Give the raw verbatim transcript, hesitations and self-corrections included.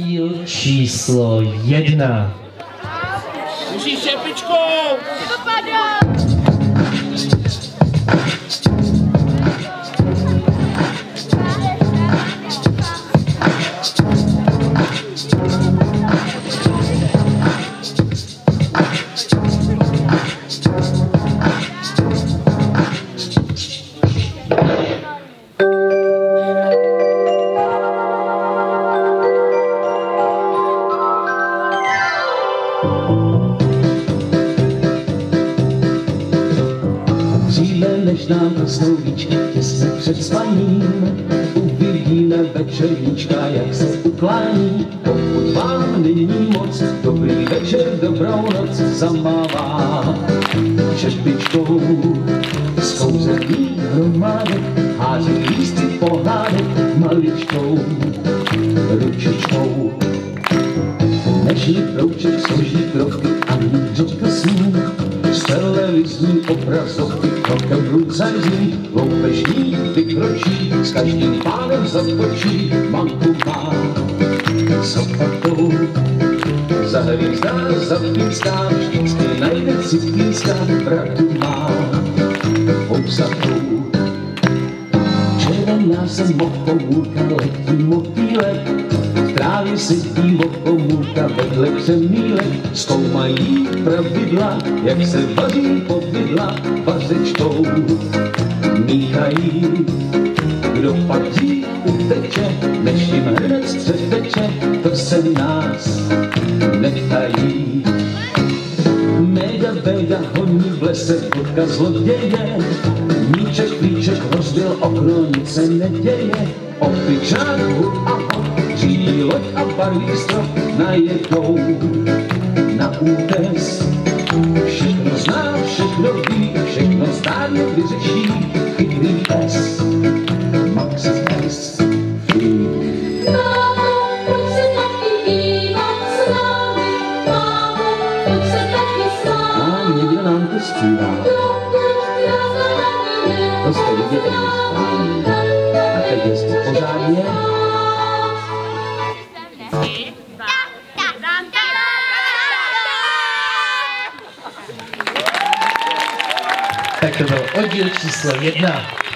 oddíl číslo jedna. Musíš čepičkou! Dopadá! Než nám rostou víčky těsně před spaním, uvidíme večerníčka, jak se uklání. Pokud vám není moc, dobrý večer, dobrou noc zamává čepičkou. Zkouzelný hromádek hází lístky pohádek maličkou ručičkou. Nežli brouček složí kroky a mířečka sní, z televizní obrazovky krokem průcazí, loupežní vykročí, s každým pánem zaskočí, manku má s opatou. Zahvízdá, zapíská, vždycky najde citlíská, pravdu má pousatou. Červená se mochovůlka, letí motýlek, v trávě sedí mochovůlka, vedle křemílek, zkoumají pravidla, jak se vaří povidla vařečkou. Míchají, kdo pak dřív uteče, než jim hned přeteče, to se nás nechají. Méda béda honí v lese, fotka zloděje, míček klíček rozbil okno, nic se neděje. Opičák hub a hop, řídí loď a barví strop, najedou na útes. Všechno zná, všechno ví, všechno zdárně vyřeší, chytrý pes, Max S. Fík. Mám, někdo nám to zpívá. To jste vidět ani správně. A teď jestli pořádně. Tak to byl oddíl číslo jedna.